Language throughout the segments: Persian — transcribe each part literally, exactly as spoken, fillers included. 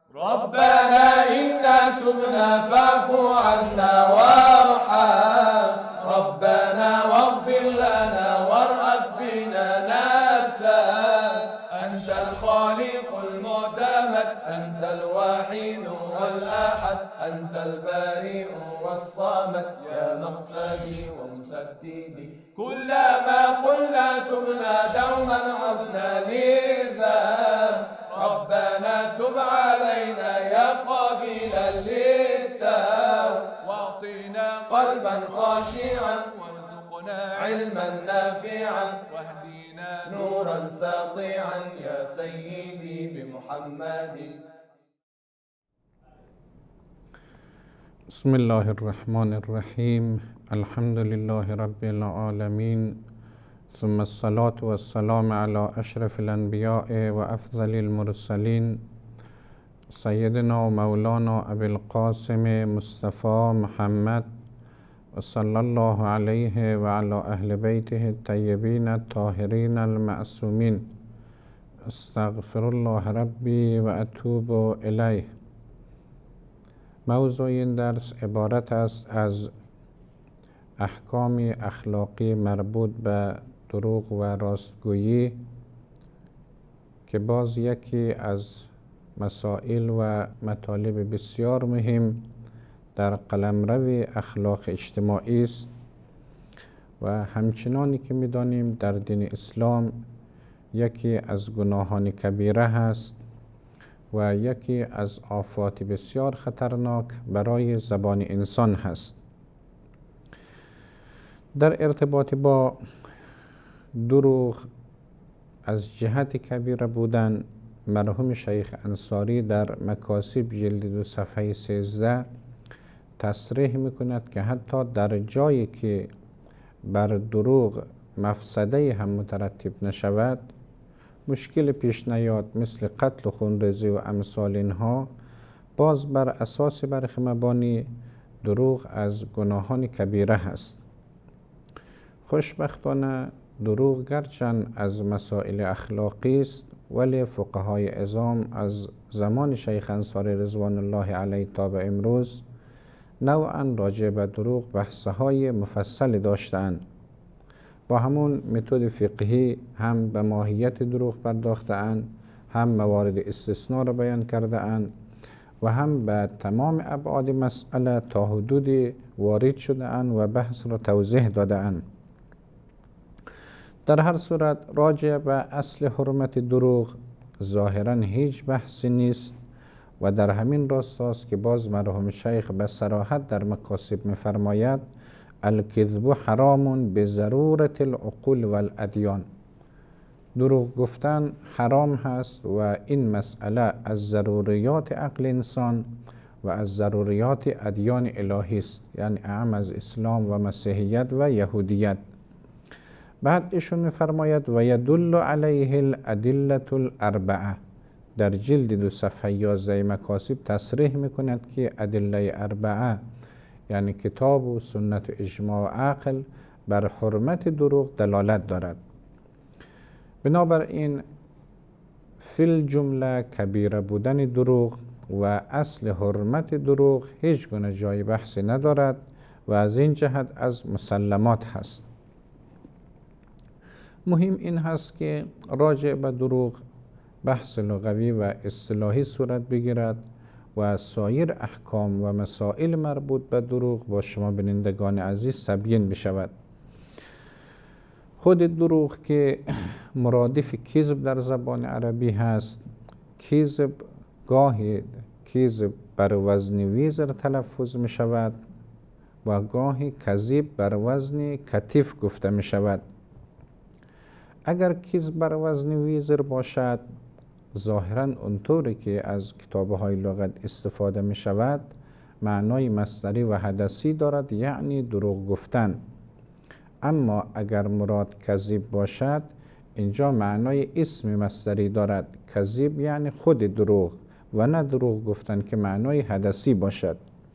ربنا إنا تبنا فاعف عنا وارحم ربنا واغفر لنا وارأف بنا نسلا أنت الخالق المعتمد أنت الواحد والأحد أنت البارئ والصمد يا مقصدي ومسددي كلما قلنا تبنا دوما عدنا للذنب ربنا تب علينا يا قابلا للتوب واعطنا قلبا خاشعا وارزقنا علما نافعا واهدنا نورا ساطعا يا سيدي بمحمد. بسم الله الرحمن الرحيم الحمد لله رب العالمين ثم الصلاة والسلام على أشرف الأنبياء وأفضل المرسلين سيدنا ومولانا أبي القاسم مصطفى محمد وصلى الله عليه وعلى أهل بيته الطيبين الطاهرين المعصومين. استغفر الله ربي وأتوب إليه. موضوع این درس عبارت است از احکام اخلاقی مربوط به دروغ و راستگویی که باز یکی از مسائل و مطالب بسیار مهم در قلمرو اخلاق اجتماعی است و همچنانی که می‌دانیم در دین اسلام یکی از گناهان کبیره هست و یکی از آفات بسیار خطرناک برای زبان انسان هست. در ارتباط با دروغ از جهت کبیره بودن مرحوم شیخ انصاری در مکاسب جلد دو صفحه سیزده تصریح میکند که حتی در جایی که بر دروغ مفسده هم مترتب نشود، مشکل پیش نیاد مثل قتل و خونریزی و امثال اینها، باز بر اساس برخی مبانی دروغ از گناهان کبیره هست. خوشبختانه دروغ گرچند از مسائل اخلاقی است، ولی فقهای عظام از زمان شیخ انصاری رضوان الله علیه تا به امروز نوعا راجع به دروغ بحث‌های مفصل داشتند. با همون متد فقهی هم به ماهیت دروغ پرداخته‌اند، هم موارد استثناء را بیان کرده‌اند و هم به تمام ابعاد مسئله تا حدودی وارد شده‌اند و بحث را توضیح داده‌اند. در هر صورت راجع به اصل حرمت دروغ ظاهراً هیچ بحثی نیست و در همین راستاست که باز مرحوم شیخ به صراحت در مکاسب می‌فرماید الکذب حرام بضرورت العقول والادیان. دروغ گفتن حرام هست و این مسئله از ضروریات عقل انسان و از ضروریات ادیان الهی است، یعنی اعم از اسلام و مسیحیت و یهودیت. بعد ایشون می‌فرماید و یدل علیه الادله الاربعه. در جلد دو صفحه یازده مکاسب تصریح میکند که ادله اربعه یعنی کتاب و سنت و اجماع و عقل بر حرمت دروغ دلالت دارد. بنابراین فی الجمله کبیره بودن دروغ و اصل حرمت دروغ هیچ گونه جای بحثی ندارد و از این جهت از مسلمات هست. مهم این هست که راجع به دروغ بحث لغوی و اصطلاحی صورت بگیرد و سایر احکام و مسائل مربوط به دروغ با شما بینندگان عزیز تبیین بشود. خود دروغ که مرادف کذب در زبان عربی هست، کذب گاهی کذب بر وزن ویزر تلفظ می شود و گاهی کذب بر وزن کتیف گفته می شود. اگر کذب بر وزن ویزر باشد، ظاهراً اونطوری که از کتاب‌های لغت استفاده می شود معنای مصدری و حدثی دارد، یعنی دروغ گفتن. اما اگر مراد کذب باشد، اینجا معنای اسم مصدری دارد، کذب یعنی خود دروغ و نه دروغ گفتن که معنای حدثی باشد.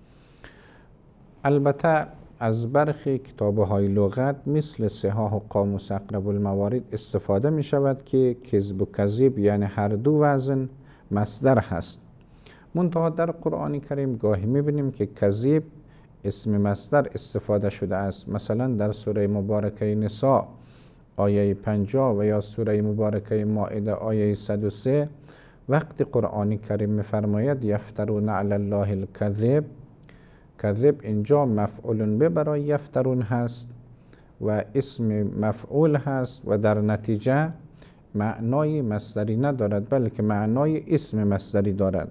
البته از برخی کتاب‌های لغت مثل صحاح و قاموس اقرب الموارد استفاده می شود که کذب و کذب یعنی هر دو وزن مصدر هست. منتها در قرآن کریم گاهی میبینیم که کذب اسم مصدر استفاده شده است. مثلا در سوره مبارکه نساء آیه پنجاه و یا سوره مبارکه مائده آیه صد و سه وقتی قرآن کریم میفرماید یفترون علی الله الکذب، کذب اینجا مفعول به برای یفترون هست و اسم مفعول هست و در نتیجه معنای مصدری ندارد بلکه معنای اسم مصدری دارد.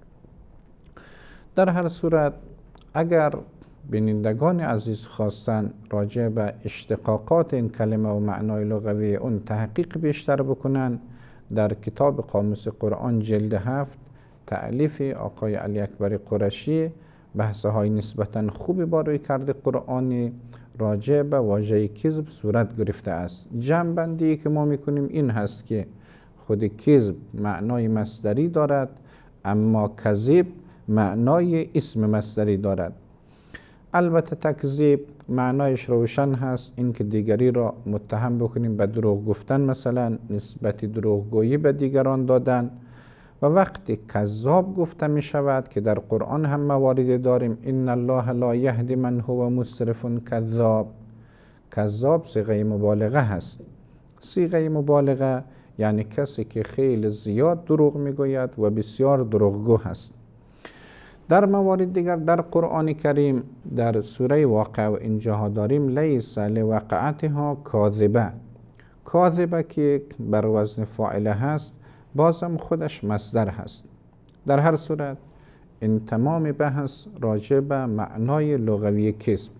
در هر صورت اگر بینندگان عزیز خواستن راجع به اشتقاقات این کلمه و معنای لغوی اون تحقیق بیشتر بکنن، در کتاب قاموس قرآن جلد هفت تألیف آقای علی اکبر قرشی بحث های نسبتا خوبی با روی کرده قرآنی راجع به واژه کذب صورت گرفته است. جمع بندی که ما میکنیم این هست که خود کذب معنای مصدری دارد اما کذب معنای اسم مصدری دارد. البته تکذیب معنایش روشن هست، این که دیگری را متهم بکنیم به دروغ گفتن، مثلا نسبت دروغگویی به دیگران دادن. و وقتی کذاب گفته می شود که در قرآن هم موارد داریم، ان الله لا یهدی من هو مسرف کذاب. کذاب صیغه مبالغه هست. صیغه مبالغه یعنی کسی که خیلی زیاد دروغ می گوید و بسیار دروغگو هست. در موارد دیگر در قرآن کریم در سوره واقعه و اینجاها داریم لیس لوقعتها کاذبه. کاذبه که بر وزن فاعله هست بازم خودش مصدر هست. در هر صورت این تمام بحث راجع به معنای لغوی کذب.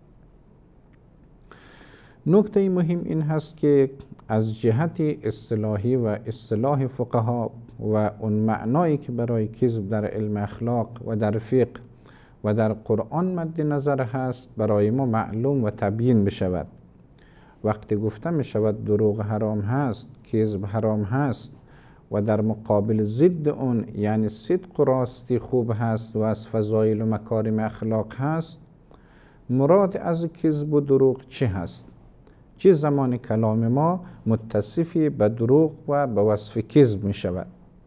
نکته مهم این هست که از جهت اصطلاحی و اصطلاح فقها و اون معنایی که برای کذب در علم اخلاق و در فقه و در قرآن مد نظر هست برای ما معلوم و تبیین بشود. وقتی گفته می شود دروغ حرام هست، کذب حرام هست و در مقابل ضد اون یعنی صدق و راستی خوب هست و از فضایل و مکارم اخلاق هست، مراد از کذب و دروغ چه هست؟ چه زمان کلام ما متصفی به دروغ و به وصف کذب می شود؟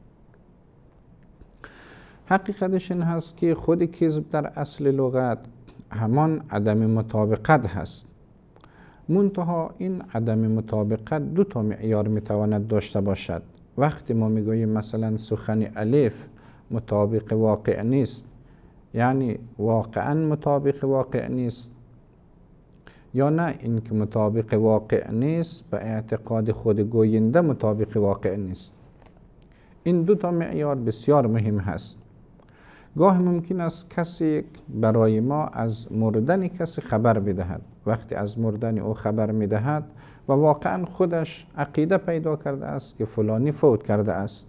حقیقتش این هست که خود کذب در اصل لغت همان عدم مطابقت هست. منتها این عدم مطابقت دو تا معیار می تواند داشته باشد. وقتی ما میگوییم مثلا سخن الف مطابق واقع نیست، یعنی واقعا مطابق واقع نیست، یا نه اینکه مطابق واقع نیست به اعتقاد خود گوینده مطابق واقع نیست. این دو تا معیار بسیار مهم هست. گاه ممکن است کسی برای ما از مردن کسی خبر بدهد. وقتی از مردن او خبر میدهد و واقعا خودش عقیده پیدا کرده است که فلانی فوت کرده است،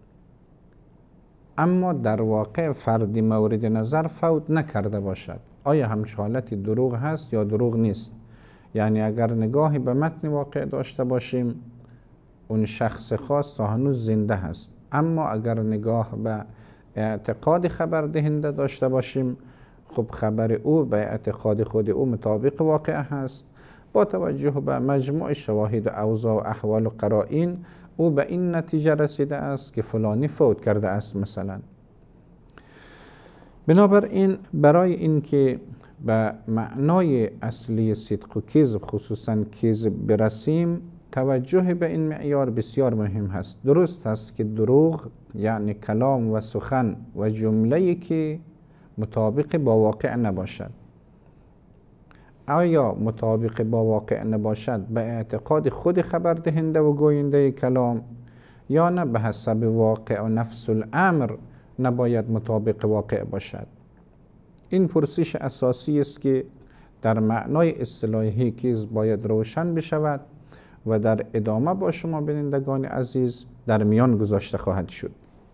اما در واقع فردی مورد نظر فوت نکرده باشد، آیا همچه حالتی دروغ هست یا دروغ نیست؟ یعنی اگر نگاهی به متن واقع داشته باشیم اون شخص خاص تا هنوز زنده هست، اما اگر نگاه به اعتقاد خبر دهنده داشته باشیم خب خبر او به اعتقاد خود او مطابق واقع هست. با توجه به مجموع شواهد و اوضاع و احوال و قرائن او به این نتیجه رسیده است که فلانی فوت کرده است مثلا. بنابراین برای اینکه به معنای اصلی صدق و کذب خصوصا کذب برسیم توجه به این معیار بسیار مهم هست. درست است که دروغ یعنی کلام و سخن و جمله‌ای که مطابق با واقع نباشد. آیا مطابق با واقع نباشد به اعتقاد خود خبر دهنده و گوینده کلام، یا نه به حسب واقع و نفس الامر نباید مطابق واقع باشد؟ این پرسش اساسی است که در معنای اصطلاحی کذب باید روشن بشود و در ادامه با شما بینندگان عزیز در میان گذاشته خواهد شد.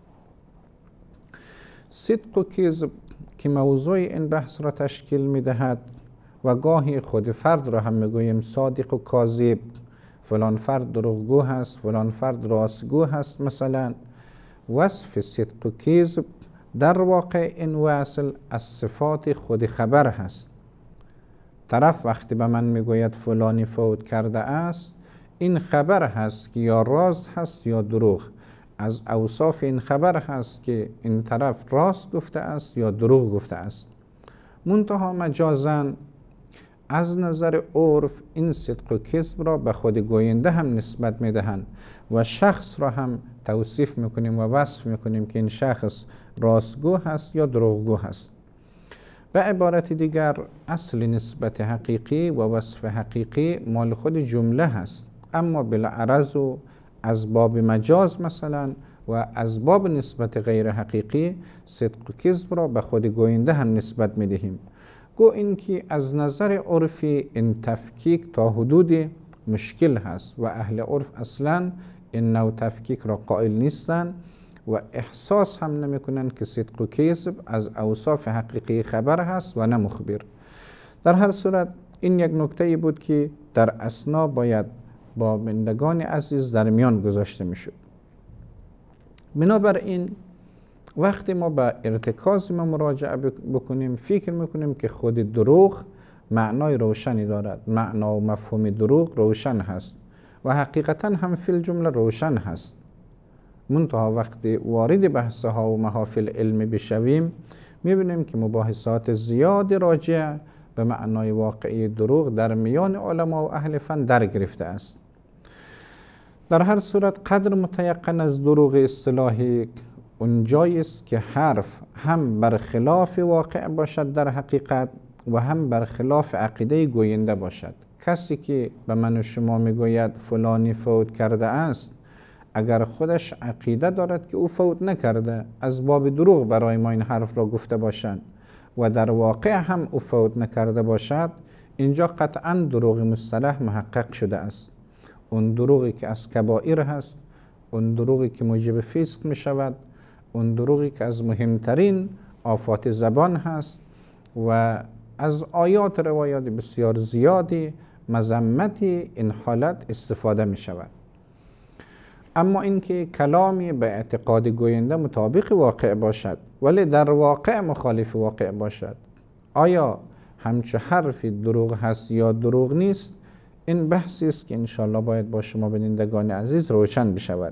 صدق و کذب که موضوع این بحث را تشکیل می دهد و گاهی خود فرد را هم می گوییم صادق و کاذب، فلان فرد دروغگو هست، فلان فرد راستگو هست مثلا. وصف صدق و کذب در واقع این وصل از صفات خود خبر هست. طرف وقتی به من می گوید فلانی فوت کرده است، این خبر هست که یا راست هست یا دروغ. از اوصاف این خبر هست که این طرف راست گفته است یا دروغ گفته است. منتها مجازاً از نظر عرف این صدق و کذب را به خود گوینده هم نسبت میدهند و شخص را هم توصیف میکنیم و وصف میکنیم که این شخص راستگو هست یا دروغگو هست. به عبارت دیگر اصل نسبت حقیقی و وصف حقیقی مال خود جمله هست، اما بالعرض و از باب مجاز مثلا و از باب نسبت غیر حقیقی صدق و کذب را به خود گوینده هم نسبت میدهیم. گو این که از نظر عرفی این تفکیک تا حدود مشکل هست و اهل عرف اصلا این نوع تفکیک را قائل نیستند و احساس هم نمی کنند که صدق و کذب از اوصاف حقیقی خبر هست و نه مخبر. در هر صورت این یک نکته بود که در اثنا باید با بندگان عزیز در میان گذاشته می شد. بنابراین وقتی ما به ارتکاز ما مراجعه بکنیم فکر میکنیم که خود دروغ معنای روشنی دارد، معنا و مفهوم دروغ روشن هست و حقیقتا هم فی الجمله روشن هست. منتها وقتی وارد بحثها و محافل علمی بشویم میبینیم که مباحثات زیاد راجع به معنای واقعی دروغ در میان علما و اهل فن در گرفته است. در هر صورت قدر متیقن از دروغ اصطلاحی اونجایی است که حرف هم برخلاف واقع باشد در حقیقت و هم برخلاف عقیده گوینده باشد. کسی که به من و شما میگوید فلانی فوت کرده است، اگر خودش عقیده دارد که او فوت نکرده، از باب دروغ برای ما این حرف را گفته باشند و در واقع هم او فوت نکرده باشد، اینجا قطعا دروغ مصطلح محقق شده است. اون دروغی که از کبائر هست، اون دروغی که موجب فسق می شود، اون دروغی که از مهمترین آفات زبان هست و از آیات روایات بسیار زیادی مذمت این حالت استفاده می شود. اما اینکه کلامی به اعتقاد گوینده مطابق واقع باشد ولی در واقع مخالف واقع باشد، آیا همچه حرفی دروغ هست یا دروغ نیست، این بحثی است که انشاءالله باید با شما بینندگان عزیز روشن بشود.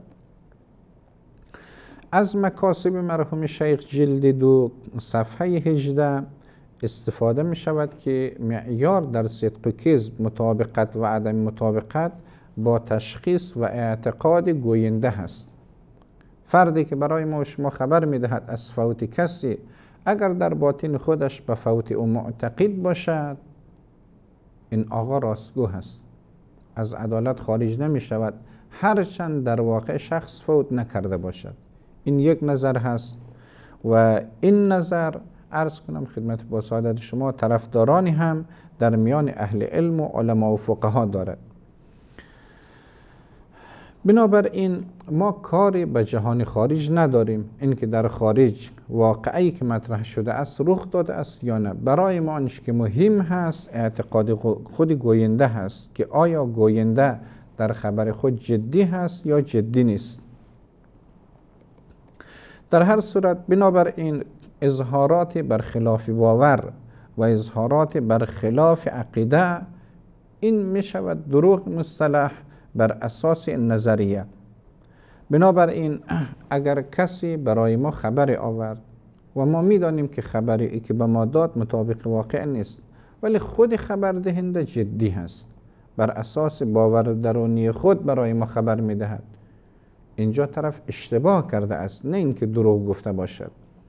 از مکاسب مرحوم شیخ جلد دو صفحه هجده استفاده می شود که معیار در صدق و کذب مطابقت و عدم مطابقت با تشخیص و اعتقاد گوینده هست. فردی که برای ما و شما خبر می دهد از فوت کسی، اگر در باطن خودش به فوت او معتقد باشد، این آقا راستگو هست، از عدالت خارج نمی شود، هرچند در واقع شخص فوت نکرده باشد. این یک نظر هست و این نظر عرض کنم خدمت با سعادت شما طرفدارانی هم در میان اهل علم و علما و فقها دارد. بنابراین ما کاری به جهان خارج نداریم. اینکه در خارج واقعی که مطرح شده است رخ داده است یا نه، برای ما آنچه که مهم هست اعتقاد خود گوینده هست که آیا گوینده در خبر خود جدی هست یا جدی نیست. در هر صورت بنابراین اظهارات برخلاف باور و اظهارات برخلاف عقیده این می شود دروغ مصطلح بر اساس این نظریه. بنابراین اگر کسی برای ما خبر آورد و ما می دانیم که خبری که به ما داد مطابق واقع نیست ولی خود خبر دهنده جدی هست، بر اساس باور درونی خود برای ما خبر می دهد، اینجا طرف اشتباه کرده است، نه اینکه دروغ گفته باشد.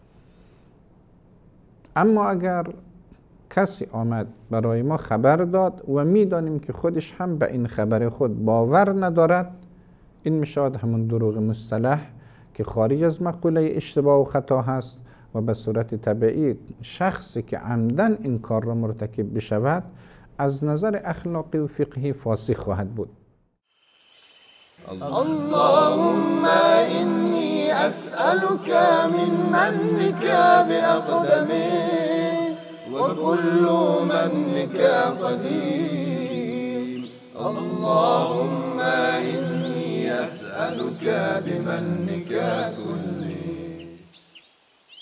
اما اگر کسی آمد برای ما خبر داد و می دانیم که خودش هم به این خبر خود باور ندارد، این می شود همون دروغ مصطلح که خارج از مقوله اشتباه و خطا هست و به صورت طبیعی شخصی که عمدن این کار را مرتکب بشود از نظر اخلاقی و فقهی فاسق خواهد بود. اللهم إني أسألك من منك بأقدمي وكل منك قديم. اللهم إني أسألك بمنك كله.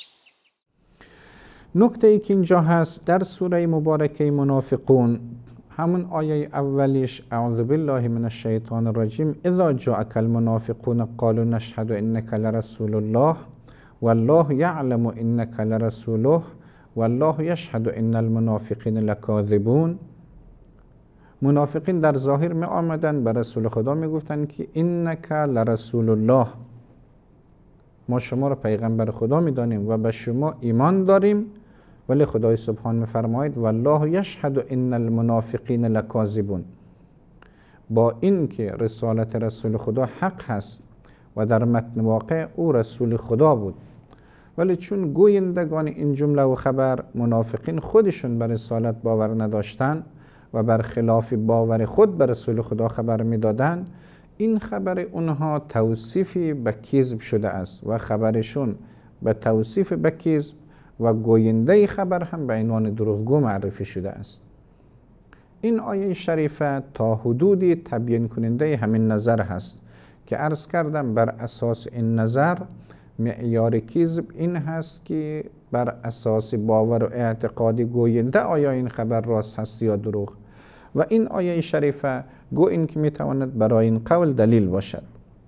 نکته ای که اینجا هست در سوره مبارکه منافقون همون آیه اولیش اعوذ بالله من الشیطان الرجیم اذا جاءك المنافقون قالوا نشهد انك لرسول الله والله یعلم انك لرسوله والله یشهد ان المنافقین لکاذبون. منافقین در ظاهر می آمدن به رسول خدا می گفتن که انک لرسول الله، ما شما را پیغمبر خدا می دانیم و به شما ایمان داریم، ولی خدای سبحان می فرماید والله یشهد ان المنافقین لکاذبون. با این که رسالت رسول خدا حق هست و در متن واقع او رسول خدا بود، ولی چون گویندگان این جمله و خبر منافقین خودشون بر رسالت باور نداشتن و بر خلاف باور خود بر رسول خدا خبر میدادن، این خبر اونها توصیفی به کذب شده است و خبرشون به توصیف به کذب و گوینده خبر هم به عنوان دروغگو معرفی شده است. این آیه شریفه تا حدودی تبیین کننده همین نظر هست که عرض کردم بر اساس این نظر معیار کذب این هست که بر اساس باور و اعتقاد گوینده آیا این خبر راست هست یا دروغ. و این آیه شریفه گو این که میتواند برای این قول دلیل باشد.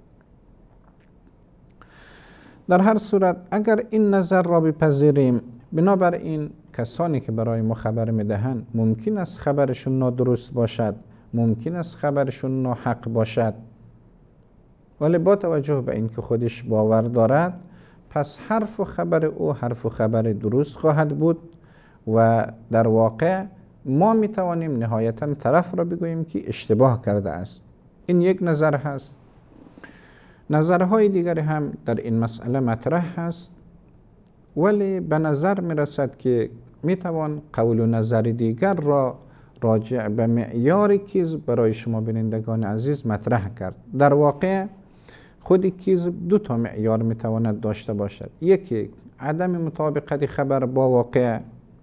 در هر صورت اگر این نظر را بپذیریم، بنابراین کسانی که برای ما خبر میدهند ممکن است خبرشون نادرست باشد، ممکن است خبرشون ناحق باشد، ولی با توجه به اینکه خودش باور دارد، پس حرف و خبر او حرف و خبر درست خواهد بود و در واقع ما می توانیم نهایتا طرف را بگوییم که اشتباه کرده است. این یک نظر هست. نظرهای دیگری هم در این مسئله مطرح هست، ولی به نظر می رسد که می توان قول و نظر دیگر را راجع به معیار کذب برای شما بینندگان عزیز مطرح کرد. در واقع خود کذب دو تا معیار می تواند داشته باشد. یکی عدم مطابقت خبر با واقع،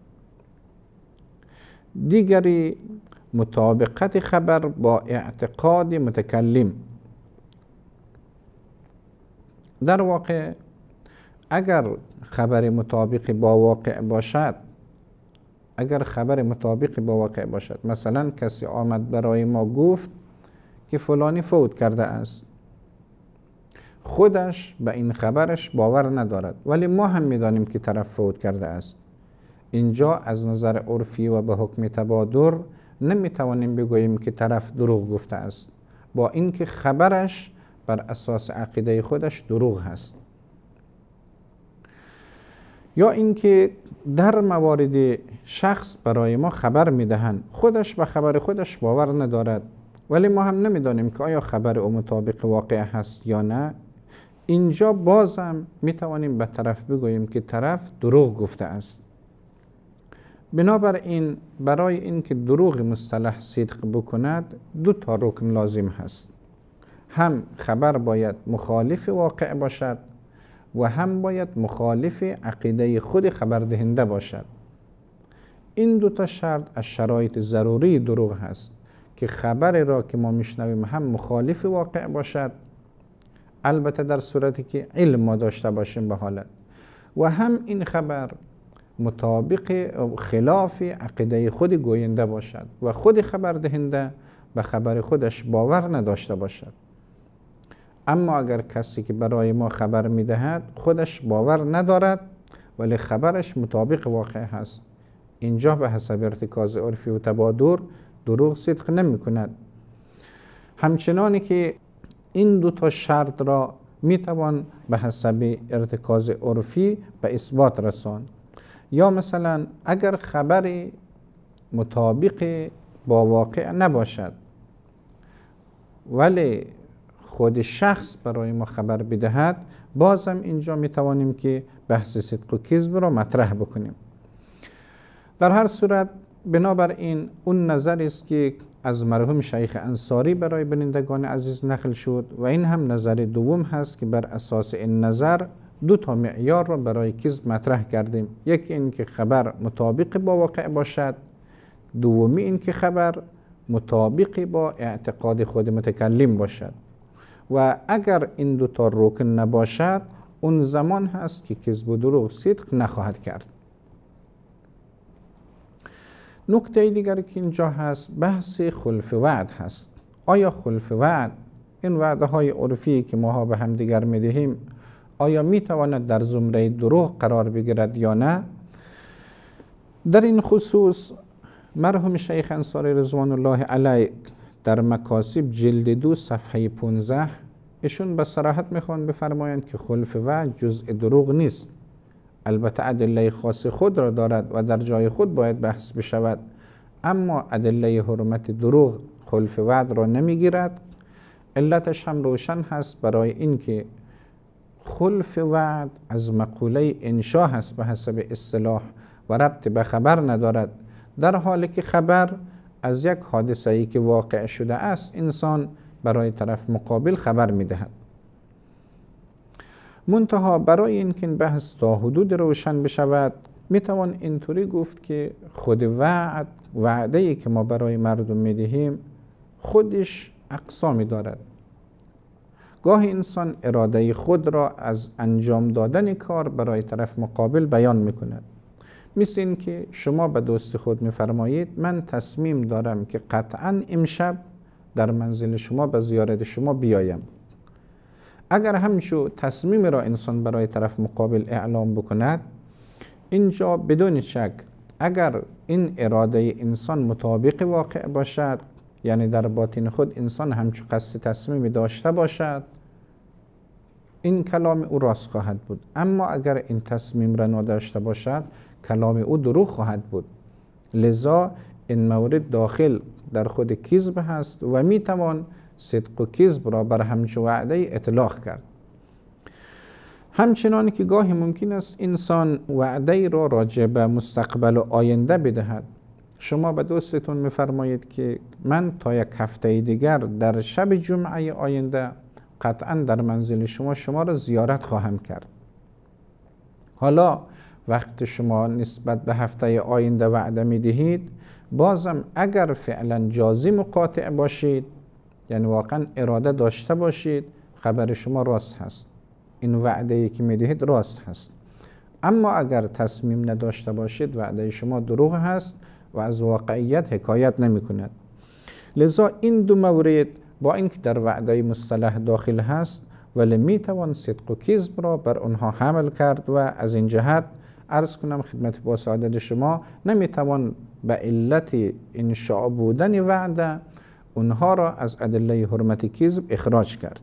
دیگری مطابقت خبر با اعتقاد متکلم. در واقع اگر خبر مطابق با واقع باشد، اگر خبر مطابق با واقع باشد، مثلا کسی آمد برای ما گفت که فلانی فوت کرده است، خودش به این خبرش باور ندارد ولی ما هم میدانیم که طرف فوت کرده است، اینجا از نظر عرفی و به حکم تبادر نمیتوانیم بگوییم که طرف دروغ گفته است، با اینکه خبرش بر اساس عقیده خودش دروغ هست. یا اینکه در موارد شخص برای ما خبر میدهند، خودش به خبر خودش باور ندارد ولی ما هم نمیدانیم که آیا خبر او مطابق واقع هست یا نه، اینجا بازم میتوانیم به طرف بگوییم که طرف دروغ گفته است. بنابراین برای اینکه دروغ مصطلح صدق بکند دو تا رکن لازم هست، هم خبر باید مخالف واقع باشد و هم باید مخالف عقیده خود خبر دهنده باشد. این دو تا شرط از شرایط ضروری دروغ هست که خبر را که ما میشنویم هم مخالف واقع باشد، البته در صورتی که علم ما داشته باشیم به حالت، و هم این خبر مطابق خلاف عقیده خود گوینده باشد و خود خبر دهنده به خبر خودش باور نداشته باشد. اما اگر کسی که برای ما خبر میدهد خودش باور ندارد ولی خبرش مطابق واقع هست، اینجا به حسب ارتکاز عرفی و تبادر دروغ صدق نمی کند. همچنانی که این دو تا شرط را می توان به حسب ارتکاز عرفی به اثبات رساند. یا مثلا اگر خبر مطابق با واقع نباشد ولی خود شخص برای ما خبر بدهد، بازم اینجا می توانیم که بحث صدق و کذب را مطرح بکنیم. در هر صورت بنابراین اون نظر است که از مرحوم شیخ انصاری برای بینندگان عزیز نقل شد و این هم نظر دوم هست که بر اساس این نظر دو تا معیار را برای کذب مطرح کردیم. یکی این که خبر مطابق با واقع باشد، دومی این که خبر مطابق با اعتقاد خود متکلم باشد. و اگر این دو تا رکن نباشد اون زمان هست که کذب و دروغ صدق نخواهد کرد. نکته دیگر که اینجا هست بحث خلف وعد هست. آیا خلف وعد، این وعده های عرفی که ماها به هم دیگر میدهیم، آیا میتواند در زمره دروغ قرار بگیرد یا نه؟ در این خصوص مرحوم شیخ انصاری رضوان الله علیه در مکاسب جلد دو صفحه پانزده ایشون به صراحت میخوان بفرمایند که خلف وعد جزء دروغ نیست، البته ادله خاص خود را دارد و در جای خود باید بحث بشود، اما ادله حرمت دروغ خلف وعد را نمیگیرد. علتش هم روشن هست، برای اینکه خلف وعد از مقوله انشا هست به حسب اصطلاح و ربط به خبر ندارد، در حالی که خبر از یک حادثه ای که واقع شده است انسان برای طرف مقابل خبر میدهد. منتها برای اینکه این بحث تا حدود روشن بشود میتوان اینطوری گفت که خود وعد، وعده ای که ما برای مردم میدهیم خودش اقسامی دارد. گاهی انسان اراده خود را از انجام دادن کار برای طرف مقابل بیان میکند. مثل این که شما به دوست خود میفرمایید من تصمیم دارم که قطعا امشب در منزل شما به زیارت شما بیایم. اگر همچو تصمیم را انسان برای طرف مقابل اعلام بکند، اینجا بدون شک اگر این اراده انسان مطابق واقع باشد، یعنی در باطن خود انسان همچو قصد تصمیمی داشته باشد، این کلام او راست خواهد بود. اما اگر این تصمیم را نداشته باشد کلام او دروغ خواهد بود. لذا این مورد داخل در خود کذب هست و میتوان صدق و کذب را بر همچو وعده اطلاق کرد. همچنان که گاهی ممکن است انسان وعده را راجع به مستقبل و آینده بدهد. شما به دوستتون میفرمایید که من تا یک هفته دیگر در شب جمعه آینده قطعا در منزل شما شما را زیارت خواهم کرد. حالا وقت شما نسبت به هفته آینده وعده میدهید، بازم اگر فعلا جازم و قاطع باشید، یعنی واقعا اراده داشته باشید، خبر شما راست هست، این وعده ای که میدهید راست هست. اما اگر تصمیم نداشته باشید وعده شما دروغ هست و از واقعیت حکایت نمی کند. لذا این دو مورد با اینکه در وعده مصطلح داخل هست ولی می توان صدق و کذب را بر آنها حمل کرد و از این جهت عرض کنم خدمت با سعادت شما نمی توان به علت انشاء بودن وعده اونها را از ادله حرمت کذب اخراج کرد.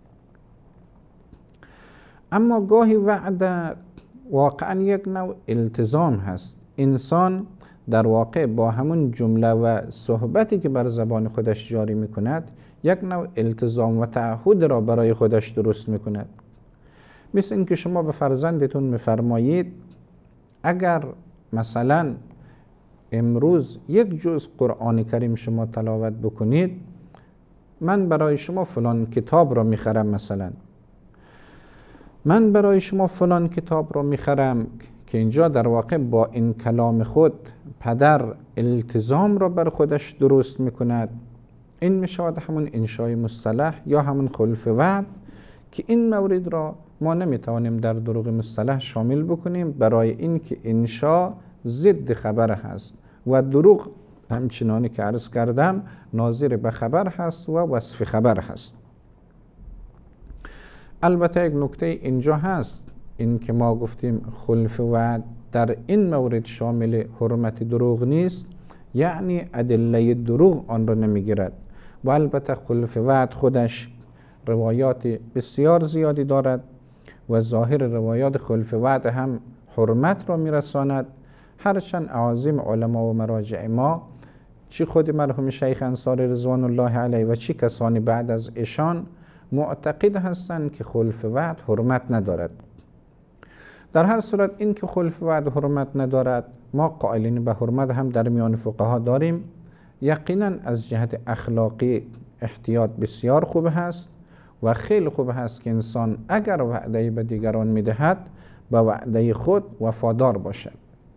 اما گاهی وعده واقعا یک نوع التزام هست. انسان در واقع با همون جمله و صحبتی که بر زبان خودش جاری می کند یک نوع التزام و تعهد را برای خودش درست می کند. مثل اینکه شما به فرزندتون میفرمایید اگر مثلا امروز یک جزء قرآن کریم شما تلاوت بکنید من برای شما فلان کتاب را میخرم، مثلا من برای شما فلان کتاب را میخرم، که اینجا در واقع با این کلام خود پدر التزام را بر خودش درست میکند. این میشود همون انشای مصطلح یا همون خلف وعد که این مورد را ما نمیتوانیم در دروغ مصطلح شامل بکنیم، برای اینکه انشا ضد خبر هست و دروغ همچنانی که عرض کردم ناظر به خبر هست و وصف خبر هست. البته یک نکته اینجا هست، این که ما گفتیم خلف وعد در این مورد شامل حرمت دروغ نیست، یعنی ادله دروغ آن را نمیگیرد. و البته خلف وعد خودش روایات بسیار زیادی دارد و ظاهر روایات خلف وعد هم حرمت را میرساند، هرچند اعاظم علما و مراجع ما چی خود مرحوم شیخ انصاری رضوان الله علیه و چی کسانی بعد از ایشان معتقد هستند که خلف وعد حرمت ندارد. در هر صورت این که خلف وعد حرمت ندارد ما قائلین به حرمت هم در میان فقها داریم. یقینا از جهت اخلاقی احتیاط بسیار خوب هست و خیلی خوب هست که انسان اگر وعده به دیگران میدهد به وعده خود وفادار باشد.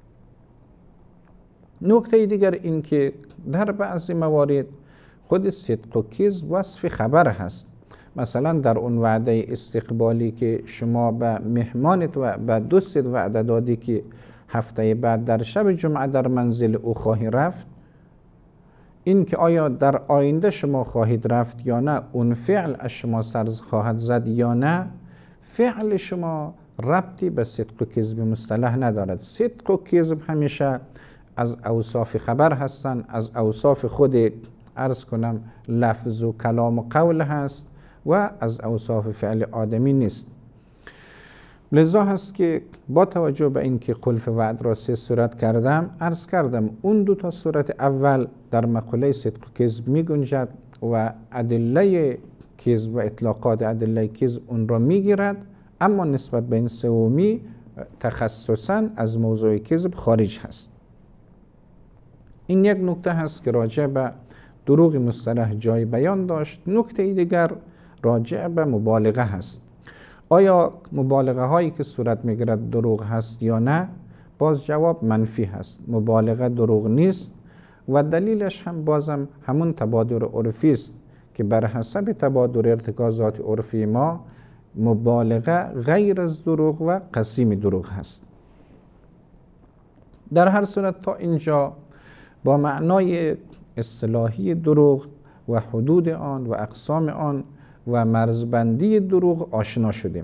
نکته دیگر این که در بعضی موارد خود صدق و کذب وصف خبر هست. مثلا در اون وعده استقبالی که شما به مهمانت و به دوستت وعده دادی که هفته بعد در شب جمعه در منزل او خواهی رفت، این که آیا در آینده شما خواهید رفت یا نه، اون فعل از شما سر خواهد زد یا نه، فعل شما ربطی به صدق و کذب مصطلح ندارد. صدق و کذب همیشه از اوصاف خبر هستند، از اوصاف خود عرض کنم لفظ و کلام و قول هست و از اوصاف فعل آدمی نیست. لذا هست که با توجه به اینکه خلف وعد را سه صورت کردم، عرض کردم اون دو تا صورت اول در مقوله صدق و کذب می گنجد و ادله کذب و اطلاقات ادله کذب اون را می گیرد، اما نسبت به این سومی تخصصاً از موضوع کذب خارج هست. این یک نکته هست که راجع به دروغ مصطلح جای بیان داشت. نکته دیگر راجع به مبالغه هست. آیا مبالغه هایی که صورت میگیرد دروغ هست یا نه؟ باز جواب منفی هست. مبالغه دروغ نیست و دلیلش هم بازم همون تبادر عرفی است که بر حسب تبادر ارتکازات عرفی ما مبالغه غیر از دروغ و قسیم دروغ هست. در هر صورت تا اینجا با معنای اصطلاحی دروغ و حدود آن و اقسام آن و مرزبندی دروغ آشنا شدیم.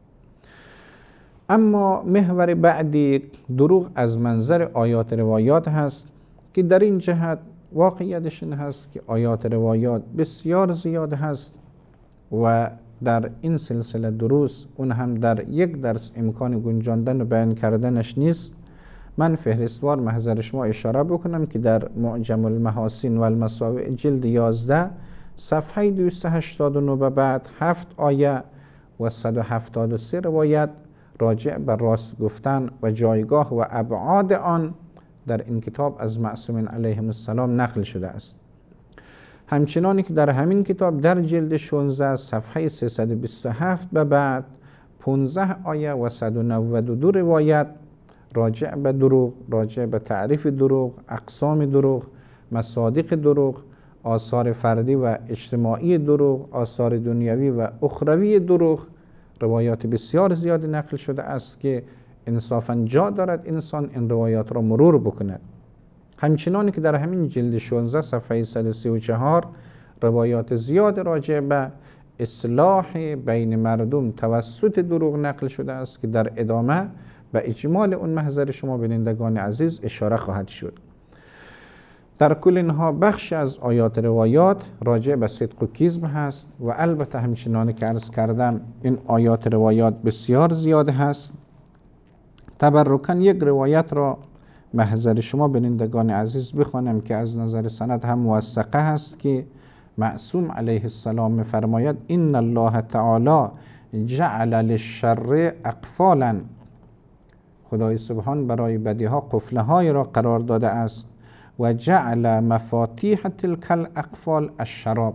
اما محور بعدی دروغ از منظر آیات روایات هست که در این جهت واقعیتش این هست که آیات روایات بسیار زیاد هست و در این سلسله دروس اون هم در یک درس امکان گنجاندن و بیان کردنش نیست. من فهرستوار محضر شما اشاره بکنم که در معجم المحاسن و المساوئ جلد یازده صفحه دویست و هشتاد و نه به بعد هفت آیه و صد و هفتاد و سه روایت راجع به راست گفتن و جایگاه و ابعاد آن در این کتاب از معصومین علیهم السلام نقل شده است. همچنانی که در همین کتاب در جلد شانزده صفحه سیصد و بیست و هفت به بعد پانزده آیه و صد و نود و دو روایت راجع به دروغ، راجع به تعریف دروغ، اقسام دروغ، مصادیق دروغ، آثار فردی و اجتماعی دروغ، آثار دنیوی و اخروی دروغ، روایات بسیار زیادی نقل شده است که انصافاً جا دارد انسان این روایات را مرور بکند. همچنانی که در همین جلد شانزده صفحه صد و سی و چهار روایات زیاد راجع به اصلاح بین مردم توسط دروغ نقل شده است که در ادامه به اجمال اون محضر شما بینندگان عزیز اشاره خواهد شد. در کل اینها بخش از آیات روایات راجع به صدق و کذب هست و البته همچنانی که عرض کردم این آیات روایات بسیار زیاد هست. تبرکاً یک روایت را محضر شما بینندگان عزیز بخوانم که از نظر سند هم موثقه هست که معصوم علیه السلام می‌فرماید ان الله تعالی جعل للشر اقفالا، خدای سبحان برای بدیها قفله های را قرار داده است و جعل مفاتیح تلک الاقفال الشراب،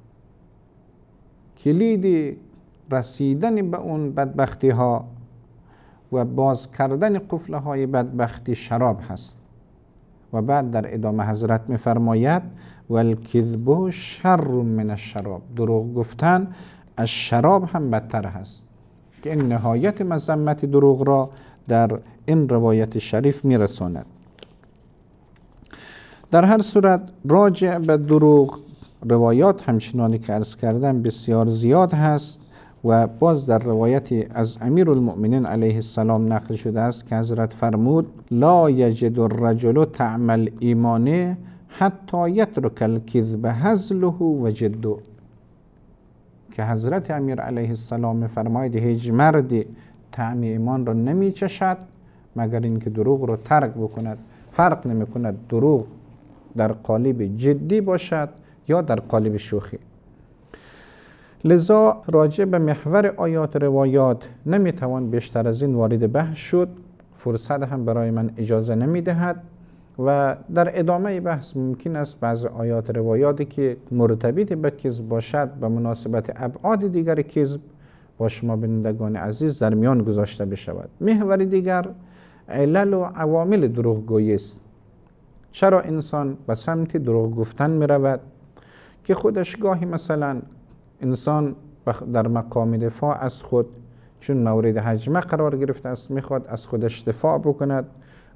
کلید رسیدن به اون بدبختی ها و باز کردن قفله های بدبختی شراب هست. و بعد در ادامه حضرت می‌فرماید والکذب شر من الشراب، دروغ گفتن از شراب هم بدتر هست، که این نهایت مذمت دروغ را در این روایت شریف میرساند. در هر صورت راجع به دروغ روایات همچنانی که عرض کردم بسیار زیاد هست و باز در روایتی از امیر المؤمنین علیه السلام نقل شده است که حضرت فرمود لا یجد الرجل طعم الایمان حتی یترک الکذب هزله و جده، که حضرت امیر علیه السلام می‌فرماید هیچ مردی طعم ایمان را نمی چشد مگر اینکه دروغ را ترک بکند. فرق نمی کند دروغ در قالب جدی باشد یا در قالب شوخی. لذا راجع به محور آیات روایات نمی توان بیشتر از این وارد بحث شد، فرصت هم برای من اجازه نمی دهد و در ادامه بحث ممکن است بعض آیات روایاتی که مرتبط به کذب باشد به مناسبت ابعاد دیگر کذب با شما بینندگان عزیز در میان گذاشته بشود. محور دیگر علل و عوامل دروغگویی است. چرا انسان به سمت دروغ گفتن می رود که خودش گاهی مثلا انسان در مقام دفاع از خود چون مورد هجمه قرار گرفته است میخواد از خودش دفاع بکند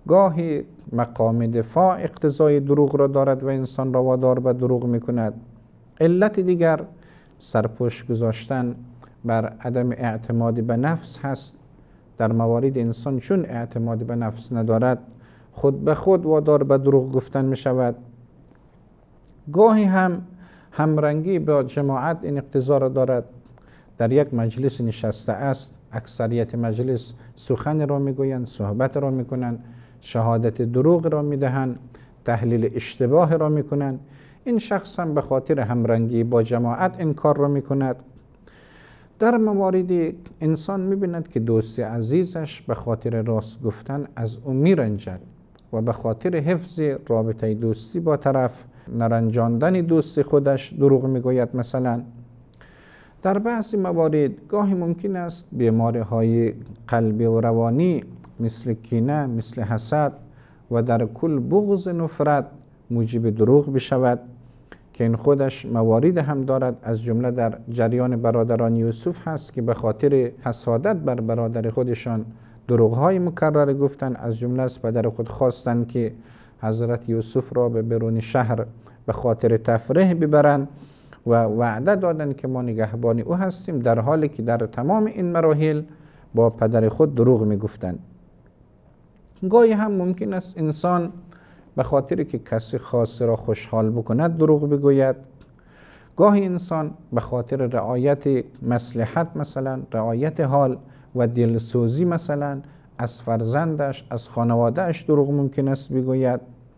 گاهی مقام دفاع اقتضای دروغ را دارد و انسان را وادار به دروغ میکند. علت دیگر سرپوش گذاشتن بر عدم اعتماد به نفس هست. در موارد انسان چون اعتماد به نفس ندارد، خود به خود وادار به دروغ گفتن می شود. گاهی هم همرنگی با جماعت این اقتضا را دارد. در یک مجلس نشسته است، اکثریت مجلس سخن را می گویند، صحبت را می کنند، شهادت دروغ را می دهند، تحلیل اشتباه را می کنند. این شخص هم به خاطر همرنگی با جماعت این کار را می کند. در مواردی انسان می بیند که دوست عزیزش به خاطر راست گفتن از او می رنجد و به خاطر حفظ رابطه دوستی با طرف نرنجاندن دوست خودش دروغ می گوید. مثلا در بعضی موارد گاهی ممکن است بیماری های قلبی و روانی مثل کینه، مثل حسد و در کل بغض نفرت موجب دروغ بشود که این خودش موارد هم دارد. از جمله در جریان برادران یوسف هست که به خاطر حسادت بر برادر خودشان دروغ‌های مکرر گفتن. از جمله از پدر خود خواستند که حضرت یوسف را به بیرون شهر به خاطر تفریح ببرند و وعده دادند که ما نگهبان او هستیم، در حالی که در تمام این مراحل با پدر خود دروغ میگفتند. گاهی هم ممکن است انسان به خاطر که کسی خاص را خوشحال بکند دروغ بگوید. گاهی انسان به خاطر رعایت مصلحت، مثلا رعایت حال و دلسوزی مثلا از فرزندش، از خانوادهش دروغ ممکن است بگوید.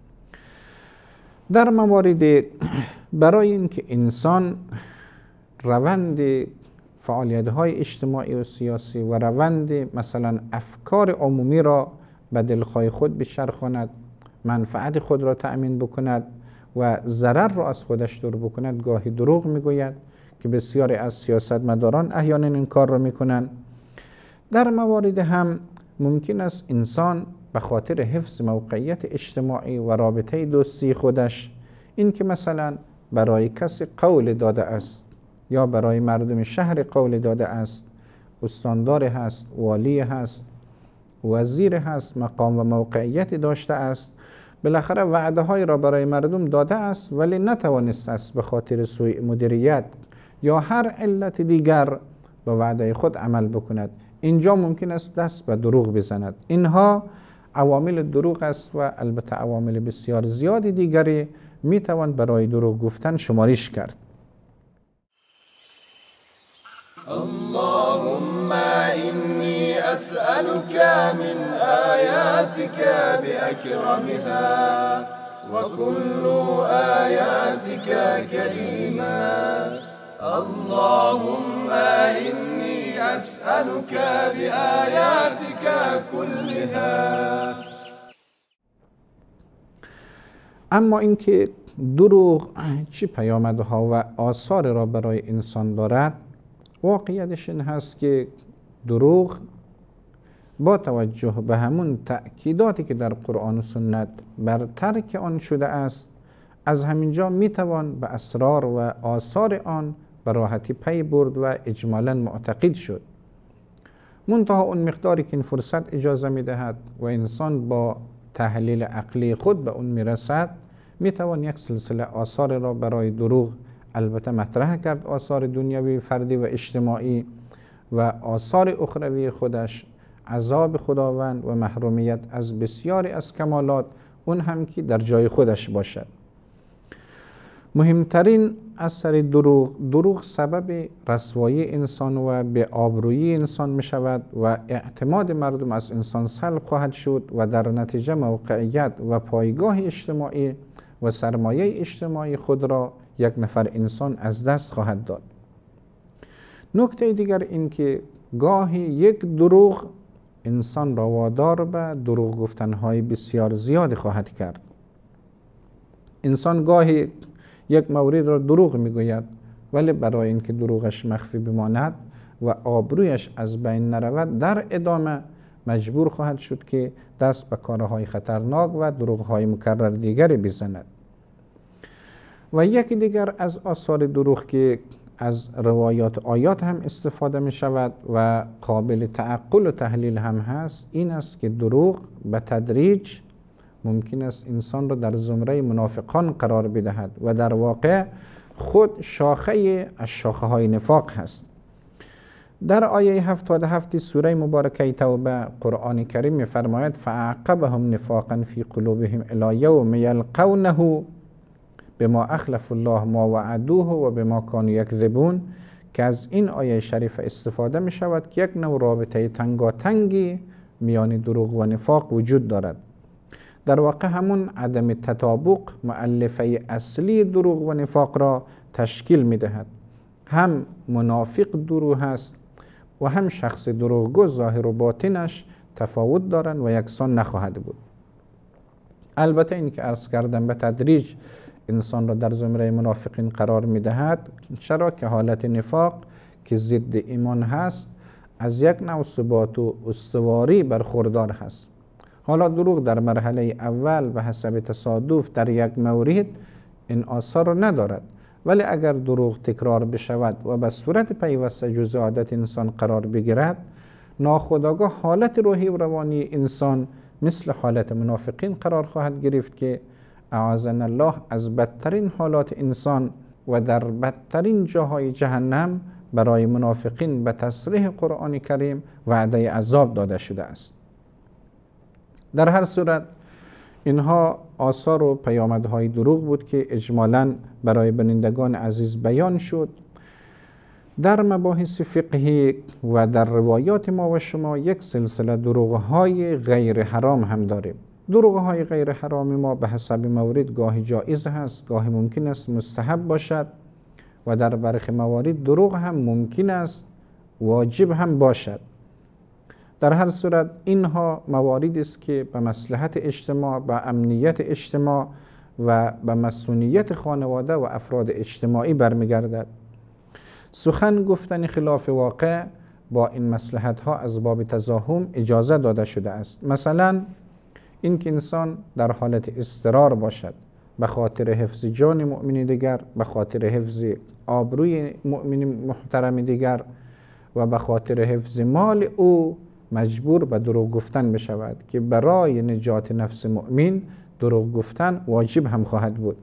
در موارد برای اینکه انسان روند فعالیت‌های اجتماعی و سیاسی و روند مثلا افکار عمومی را به دلخواه خود بچرخاند، منفعت خود را تأمین بکند و ضرر را از خودش دور بکند، گاهی دروغ میگوید که بسیاری از سیاستمداران احیانا این کار را میکنند. در موارد هم ممکن است انسان به خاطر حفظ موقعیت اجتماعی و رابطه دوستی خودش، این که مثلا برای کسی قول داده است یا برای مردم شهر قول داده است، استاندار هست، والی هست، وزیر هست، مقام و موقعیت داشته است، بالاخره وعده های را برای مردم داده است ولی نتوانست است به خاطر سوء مدیریت یا هر علت دیگر به وعده خود عمل بکند. اینجا ممکن است دست به دروغ بزند. اینها عوامل دروغ است و البته عوامل بسیار زیادی دیگری می توان برای دروغ گفتن شمارش کرد. اللهم إني أسألك من آياتك بأكرمها وكل آياتك كريما. اللهم إني أسألك بآياتك كلها. اما اینکه دروغ چه پیامدها و آثار را برای انسان دارد، واقعیتش این هست که دروغ با توجه به همون تأکیداتی که در قرآن و سنت بر ترک آن شده است، از همینجا میتوان به اسرار و آثار آن به راحتی پی برد و اجمالا معتقد شد. منتها اون مقداری که این فرصت اجازه میدهد و انسان با تحلیل عقلی خود به اون میرسد، میتوان یک سلسله آثار را برای دروغ البته مطرح کرد، آثار دنیوی فردی و اجتماعی و آثار اخروی خودش، عذاب خداوند و محرومیت از بسیاری از کمالات، اون هم که در جای خودش باشد. مهمترین اثر دروغ، دروغ سبب رسوایی انسان و به آبرویی انسان می شود و اعتماد مردم از انسان سلب خواهد شد و در نتیجه موقعیت و پایگاه اجتماعی و سرمایه اجتماعی خود را یک نفر انسان از دست خواهد داد. نکته دیگر این که گاهی یک دروغ انسان را وادار به دروغ گفتنهای بسیار زیاد خواهد کرد. انسان گاهی یک مورد را دروغ میگوید ولی برای اینکه دروغش مخفی بماند و آبرویش از بین نرود، در ادامه مجبور خواهد شد که دست به کارهای خطرناک و دروغهای مکرر دیگری بزند. و یکی دیگر از آثار دروغ که از روایات آیات هم استفاده می شود و قابل تعقل و تحلیل هم هست، این است که دروغ به تدریج ممکن است انسان را در زمره منافقان قرار بدهد و در واقع خود شاخه از شاخه های نفاق هست. در آیه هفتاد و هفت سوره مبارکه توبه قرآن کریم می‌فرماید فاعقبهم نفاقا فی قلوبهم الی یوم یلقونه بما اخلف الله ما وعدوه و بما کانوا یکذبون، که از این آیه شریف استفاده می شود که یک نوع رابطه تنگاتنگی میان دروغ و نفاق وجود دارد. در واقع همون عدم تطابق مؤلفه اصلی دروغ و نفاق را تشکیل می دهد. هم منافق دروغ است و هم شخص دروغگو ظاهر و باطنش تفاوت دارند و یکسان نخواهد بود. البته این که عرض کردم به تدریج انسان را در زمره منافقین قرار می دهد، چرا که حالت نفاق که ضد ایمان هست از یک نوع ثبات و استواری برخوردار هست. حالا دروغ در مرحله اول به حسب تصادف در یک مورد این آثار را ندارد، ولی اگر دروغ تکرار بشود و به صورت پیوسته جزء عادت انسان قرار بگیرد، ناخودآگاه حالت روحی و روانی انسان مثل حالت منافقین قرار خواهد گرفت که اعاذنا الله از بدترین حالات انسان و در بدترین جاهای جهنم برای منافقین به تصریح قرآن کریم وعده عذاب داده شده است. در هر صورت اینها آثار و پیامدهای دروغ بود که اجمالاً برای بینندگان عزیز بیان شد. در مباحث فقهی و در روایات ما و شما یک سلسله دروغ‌های غیر حرام هم داریم. دروغ‌های غیر حرام ما به حسب مورد گاهی جایز هست، گاهی ممکن است مستحب باشد و در برخی موارد دروغ هم ممکن است واجب هم باشد. در هر صورت اینها مواردی است که به مصلحت اجتماع، به امنیت اجتماع و به مسئولیت خانواده و افراد اجتماعی برمیگردد. سخن گفتن خلاف واقع با این مصلحت ها از باب تزاحم اجازه داده شده است. مثلا این که انسان در حالت اضطرار باشد به خاطر حفظ جان مؤمن دیگر، به خاطر حفظ آبروی مؤمن محترم دیگر و به خاطر حفظ مال او مجبور به دروغ گفتن بشود که برای نجات نفس مؤمن دروغ گفتن واجب هم خواهد بود.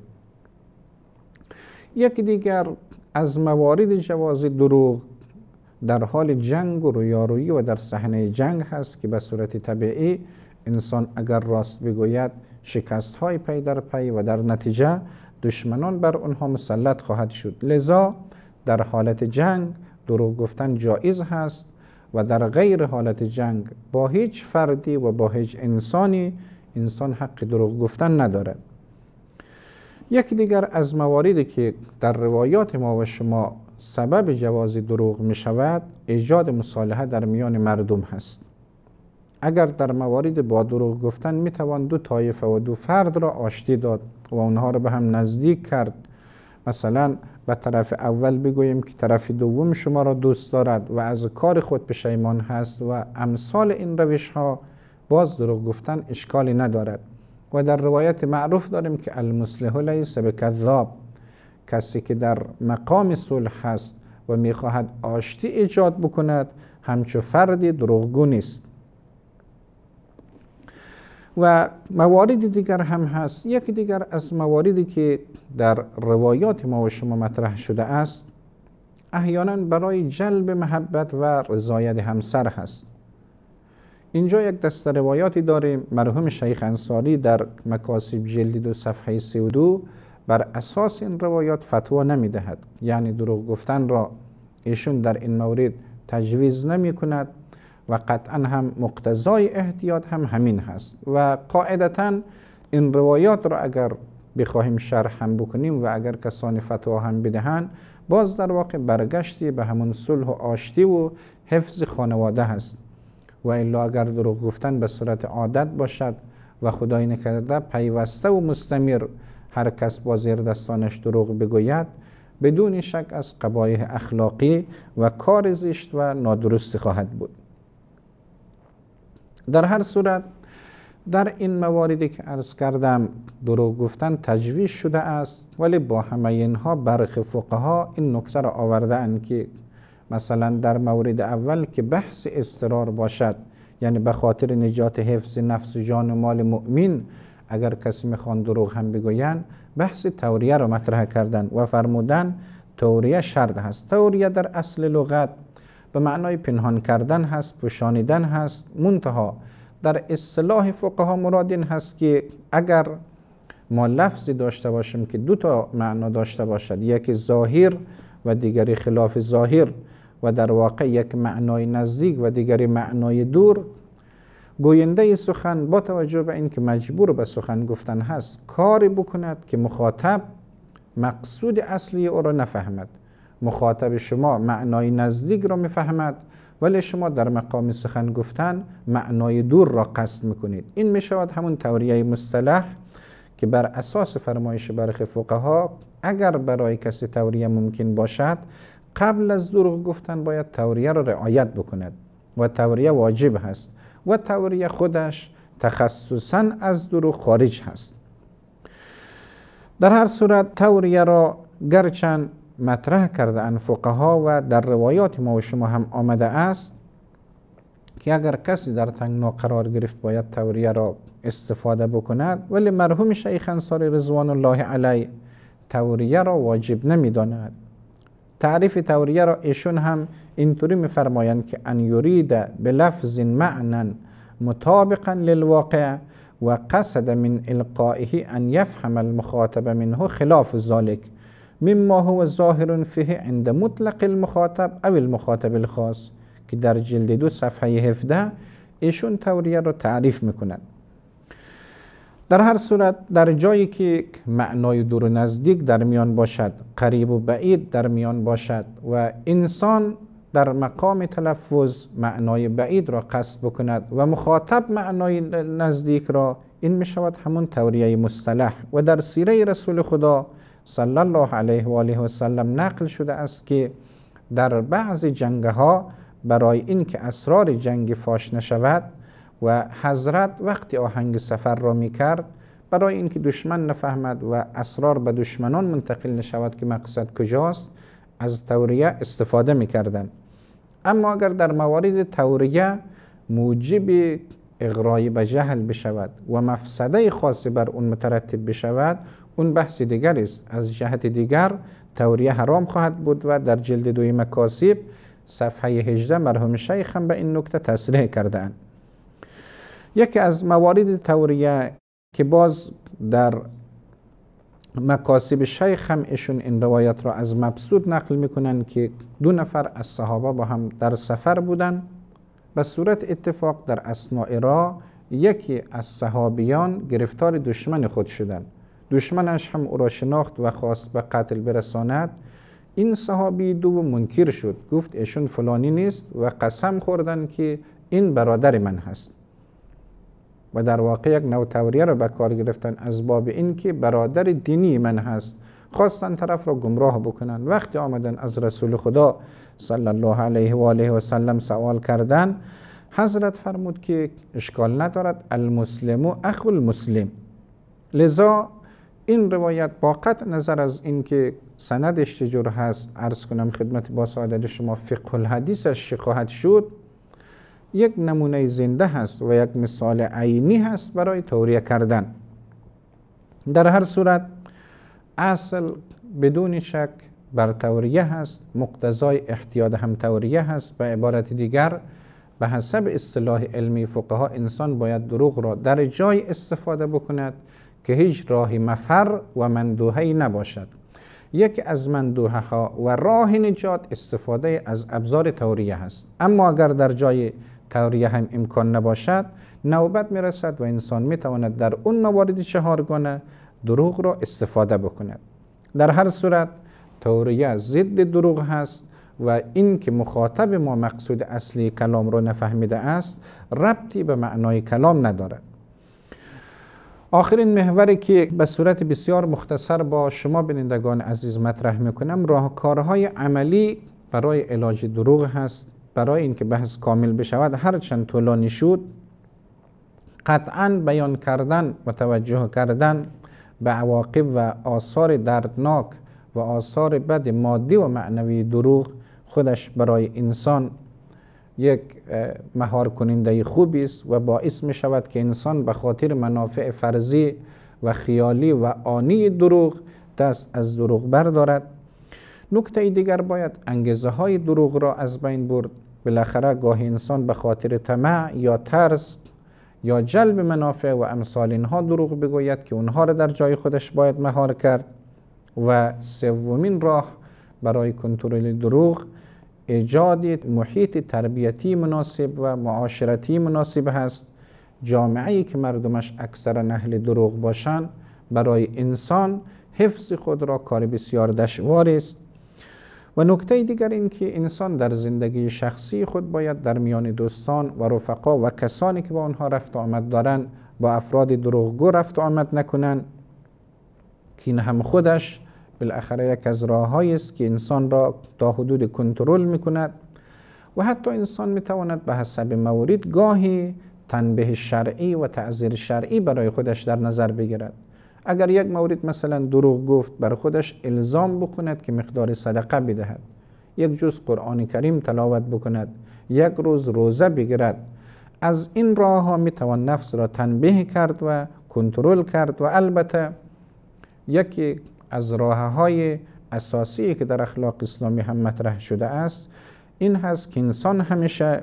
یک دیگر از موارد جواز دروغ در حال جنگ و رویارویی و در صحنه جنگ هست که به صورت طبیعی انسان اگر راست بگوید شکست های پی در پی و در نتیجه دشمنان بر آنها مسلط خواهد شد. لذا در حالت جنگ دروغ گفتن جایز هست و در غیر حالت جنگ با هیچ فردی و با هیچ انسانی انسان حق دروغ گفتن ندارد. یک دیگر از مواردی که در روایات ما و شما سبب جواز دروغ می شود ایجاد مصالحه در میان مردم هست. اگر در موارد با دروغ گفتن می توان دو طایفه و دو فرد را آشتی داد و اونها را به هم نزدیک کرد، مثلا به طرف اول بگوییم که طرف دوم شما را دوست دارد و از کار خود پشیمان هست و امثال این روش ها، باز دروغ گفتن اشکالی ندارد. و در روایت معروف داریم که المصلح لیس بکذاب، کسی که در مقام صلح هست و میخواهد آشتی ایجاد بکند همچو فردی دروغگو نیست. و موارد دیگر هم هست. یک دیگر از مواردی که در روایات ما و شما مطرح شده است احیانا برای جلب محبت و رضایت همسر هست. اینجا یک دسته روایاتی داریم. مرحوم شیخ انصاری در مکاسب جلد دو صفحه سی و دو بر اساس این روایات فتوا نمی دهد، یعنی دروغ گفتن را ایشون در این مورد تجویز نمی کند و قطعا هم مقتضای احتیاط هم همین هست. و قاعدتا این روایات را اگر بخواهیم شرح هم بکنیم و اگر کسانی فتوا هم بدهند، باز در واقع برگشتی به همون صلح و آشتی و حفظ خانواده هست. و الا اگر دروغ گفتن به صورت عادت باشد و خدای نکرده پیوسته و مستمر هر کس با زیر دستانش دروغ بگوید، بدون شک از قبایح اخلاقی و کار زشت و نادرستی خواهد بود. در هر صورت در این مواردی که عرض کردم دروغ گفتن تجویز شده است، ولی با همه اینها برخی فقها این نکته را آورده اند که مثلا در مورد اول که بحث اضطرار باشد، یعنی به خاطر نجات حفظ نفس جان و مال مؤمن اگر کسی میخوان دروغ هم بگوین، بحث توریه رو مطرح کردن و فرمودن توریه شرط هست. توریه در اصل لغت به معنای پنهان کردن هست، پوشانیدن هست. منتها در اصطلاح فقها مراد این هست که اگر ما لفظی داشته باشیم که دو تا معنا داشته باشد، یکی ظاهر و دیگری خلاف ظاهر و در واقع یک معنای نزدیک و دیگری معنای دور، گوینده سخن با توجه به اینکه مجبور به سخن گفتن هست کاری بکند که مخاطب مقصود اصلی او را نفهمد. مخاطب شما معنای نزدیک را میفهمد ولی شما در مقام سخن گفتن معنای دور را قصد میکنید. این میشود همون توریه مصطلح که بر اساس فرمایش برخی فقها اگر برای کسی توریه ممکن باشد، قبل از دروغ گفتن باید توریه را رعایت بکند و توریه واجب هست و توریه خودش تخصصاً از دروغ خارج هست. در هر صورت توریه را گرچند مطرح کرده ان فقها و در روایات ما و شما هم آمده است که اگر کسی در تنگنا قرار گرفت باید توریه را استفاده بکند، ولی مرحوم شیخ انصاری رضوان الله علیه توریه را واجب نمی داند. تعریف توریه را ایشون هم اینطوری می فرمایند که ان یرید بلفظ معنا مطابقا للواقع و قصد من القائه ان یفهم المخاطب منه خلاف ذلك مما هو ظاهر فيه عند مطلق المخاطب او المخاطب الخاص، که در جلد دو صفحه هفده ایشون توریه را تعریف میکنند. در هر صورت در جایی که معنای دور و نزدیک در میان باشد، قریب و بعید در میان باشد و انسان در مقام تلفظ معنای بعید را قصد بکند و مخاطب معنای نزدیک را، این می شود همون توریه مصطلح. و در سیره رسول خدا صلی الله علیه و آله و سلم نقل شده است که در بعض جنگ ها برای اینکه اسرار جنگ فاش نشود و حضرت وقتی آهنگ سفر را می کرد برای اینکه دشمن نفهمد و اسرار به دشمنان منتقل نشود که مقصد کجاست، از توریه استفاده می کردن. اما اگر در موارد توریه موجب اغرای به جهل بشود و مفسده خاصی بر اون مترتب بشود، اون بحث دیگر است. از جهت دیگر توریه حرام خواهد بود و در جلد دوی مکاسب صفحه هجده مرحوم شیخ هم به این نکته تصریح کردند. یکی از موارد توریه که باز در مکاسب شیخ هم ایشون این روایت را از مبسوط نقل میکنن که دو نفر از صحابه با هم در سفر بودن. به صورت اتفاق در اثناء راه یکی از صحابیان گرفتار دشمن خود شدند. دشمنش هم او را شناخت و خواست به قتل برساند. این صحابی دو منکر شد، گفت ایشون فلانی نیست و قسم خوردن که این برادر من هست و در واقع یک نوع توریه را به کار گرفتن از باب این که برادر دینی من هست، خواستن طرف را گمراه بکنن. وقتی آمدن از رسول خدا صلی الله علیه و آله و سلم سوال کردن، حضرت فرمود که اشکال ندارد، المسلم اخو المسلم. لذا این روایت با قطع نظر از اینکه سندش چجور هست، عرض کنم خدمت با سعادت شما فقه الحدیثش چه خواهد شد، یک نمونه زنده هست و یک مثال عینی هست برای توریه کردن. در هر صورت اصل بدون شک بر توریه هست، مقتضای احتیاط هم توریه هست. به عبارت دیگر به حسب اصطلاح علمی فقها انسان باید دروغ را در جای استفاده بکند که هیچ راه مفر و مندوحه‌ای نباشد. یکی از مندوحه ها و راه نجات استفاده از ابزار توریه هست. اما اگر در جای توریه هم امکان نباشد، نوبت میرسد و انسان میتواند در اون موارد چهارگانه دروغ را استفاده بکند. در هر صورت توریه ضد دروغ هست و این که مخاطب ما مقصود اصلی کلام را نفهمیده است ربطی به معنای کلام ندارد. آخرین محوری که به صورت بسیار مختصر با شما بینندگان عزیز مطرح میکنم، راهکارهای عملی برای علاج دروغ هست. برای اینکه بحث کامل بشود هرچند طولانی شد، قطعاً بیان کردن و توجه کردن به عواقب و آثار دردناک و آثار بد مادی و معنوی دروغ خودش برای انسان یک مهار کننده خوبی است و باعث می شود که انسان به خاطر منافع فرضی و خیالی و آنی دروغ دست از دروغ بردارد. نکته دیگر باید انگیزه های دروغ را از بین برد. بالاخره گاهی انسان به خاطر طمع یا ترس یا جلب منافع و امثال اینها دروغ بگوید که اونها را در جای خودش باید مهار کرد. و سومین راه برای کنترل دروغ ایجاد محیط تربیتی مناسب و معاشرتی مناسب هست. جامعه‌ای که مردمش اکثرا اهل دروغ باشند برای انسان حفظ خود را کار بسیار دشوار است. و نکته دیگر این که انسان در زندگی شخصی خود باید در میان دوستان و رفقا و کسانی که با آنها رفت آمد دارند با افراد دروغگو رفت آمد نکنند، که این هم خودش بالاخره یک از راه‌هایی است که انسان را تا حدود کنترل می‌کند. و حتی انسان می‌تواند به حسب مورد گاهی تنبیه شرعی و تعزیر شرعی برای خودش در نظر بگیرد. اگر یک مورد مثلا دروغ گفت، بر خودش الزام بکند که مقدار صدقه بدهد، یک جز قرآن کریم تلاوت بکند، یک روز روزه بگیرد. از این راه ها میتوان نفس را تنبیه کرد و کنترل کرد. و البته یکی از راه های اساسی که در اخلاق اسلامی هم مطرح شده است این هست که انسان همیشه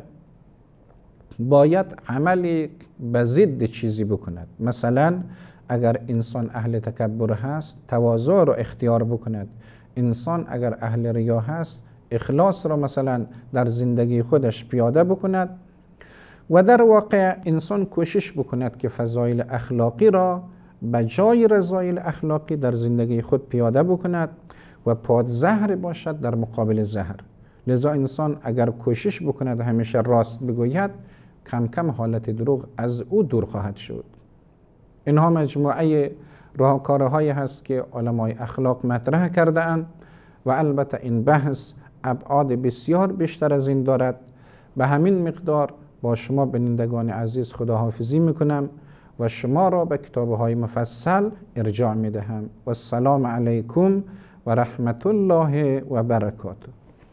باید عملی به ضد چیزی بکند. مثلا اگر انسان اهل تکبر هست تواضع را اختیار بکند. انسان اگر اهل ریا هست اخلاص را مثلا در زندگی خودش پیاده بکند. و در واقع انسان کوشش بکند که فضایل اخلاقی را به جای رذایل اخلاقی در زندگی خود پیاده بکند و پادزهر باشد در مقابل زهر. لذا انسان اگر کوشش بکند همیشه راست بگوید، کم کم حالت دروغ از او دور خواهد شد. اینها مجموعه راهکارهایی هست که علمای اخلاق مطرح کرده اند و البته این بحث ابعاد بسیار بیشتر از این دارد. به همین مقدار با شما بینندگان عزیز خداحافظی میکنم و شما را به کتابهای مفصل ارجاع میدهم. و السلام علیکم و رحمت الله و برکاته.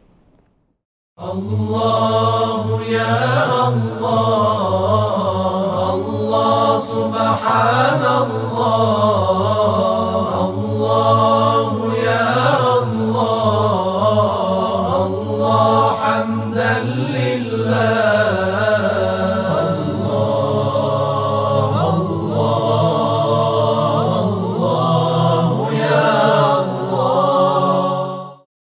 الله یا الله، الله سبحان الله.